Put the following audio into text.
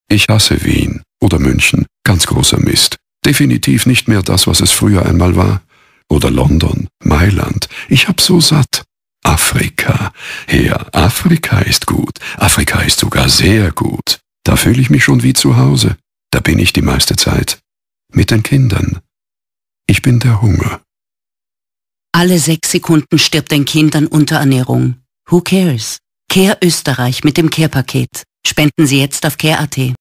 Ich hasse Wien oder München, ganz großer Mist. Definitiv nicht mehr das, was es früher einmal war. Oder London, Mailand. Ich hab so satt. Afrika. Ja, Afrika ist gut. Afrika ist sogar sehr gut. Da fühle ich mich schon wie zu Hause. Da bin ich die meiste Zeit. Mit den Kindern. Ich bin der Hunger. Alle 6 Sekunden stirbt ein Kind an Unterernährung. Who cares? Care Österreich mit dem Care-Paket. Spenden Sie jetzt auf care.at.